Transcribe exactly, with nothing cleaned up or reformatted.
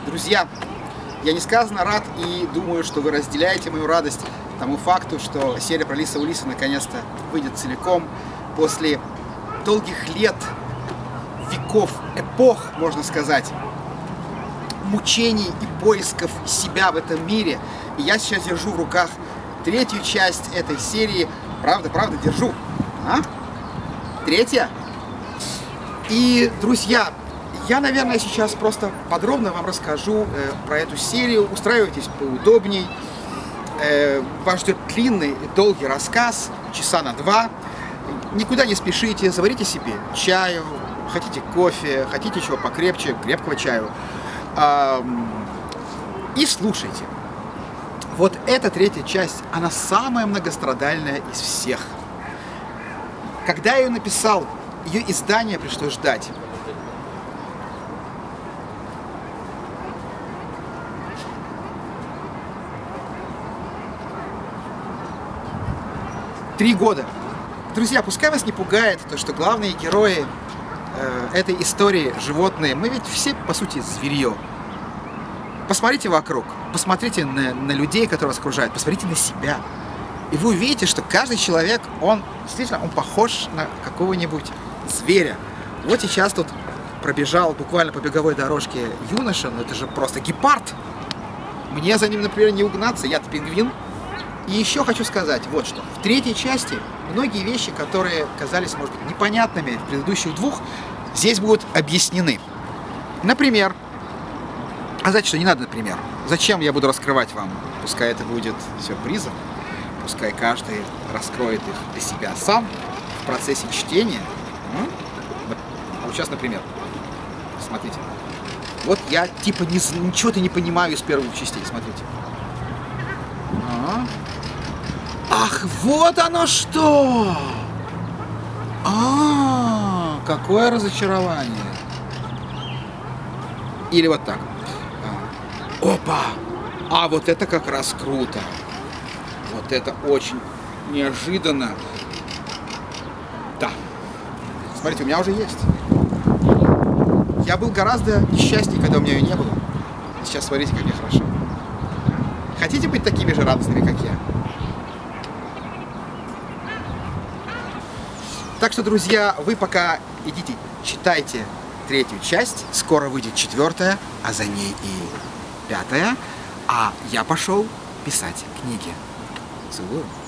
Друзья, я несказанно рад и думаю, что вы разделяете мою радость тому факту, что серия про Лиса Улиса наконец-то выйдет целиком после долгих лет, веков, эпох, можно сказать, мучений и поисков себя в этом мире. И я сейчас держу в руках третью часть этой серии. Правда, правда, держу. А? Третья. И, друзья, я, наверное, сейчас просто подробно вам расскажу э, про эту серию. Устраивайтесь поудобней. Э, вас ждет длинный и долгий рассказ, часа на два. Никуда не спешите, заварите себе чаю, хотите кофе, хотите чего покрепче, крепкого чаю. Э, и слушайте. Вот эта третья часть, она самая многострадальная из всех. Когда я ее написал, ее издание пришлось ждать. Три года. Друзья, пускай вас не пугает то, что главные герои э, этой истории животные. Мы ведь все, по сути, зверье. Посмотрите вокруг, посмотрите на, на людей, которые вас окружают, посмотрите на себя. И вы увидите, что каждый человек, он действительно он похож на какого-нибудь зверя. Вот сейчас тут пробежал буквально по беговой дорожке юноша, но это же просто гепард. Мне за ним, например, не угнаться, я-то пингвин. И еще хочу сказать вот что. В третьей части многие вещи, которые казались, может быть, непонятными в предыдущих двух, здесь будут объяснены. Например, а знаете что, не надо, например. Зачем я буду раскрывать вам? Пускай это будет сюрпризом. Пускай каждый раскроет их для себя сам в процессе чтения. А вот сейчас, например, смотрите. Вот я типа не, ничего-то не понимаю из первых частей. Смотрите. А-а-а. Ах, вот оно что! А, какое разочарование! Или вот так. Опа! А вот это как раз круто! Вот это очень неожиданно. Да. Смотрите, у меня уже есть. Я был гораздо несчастнее, когда у меня ее не было. Сейчас смотрите, как мне хорошо. Хотите быть такими же радостными, как я? Так что, друзья, вы пока идите, читайте третью часть. Скоро выйдет четвертая, а за ней и пятая. А я пошел писать книги. Целую.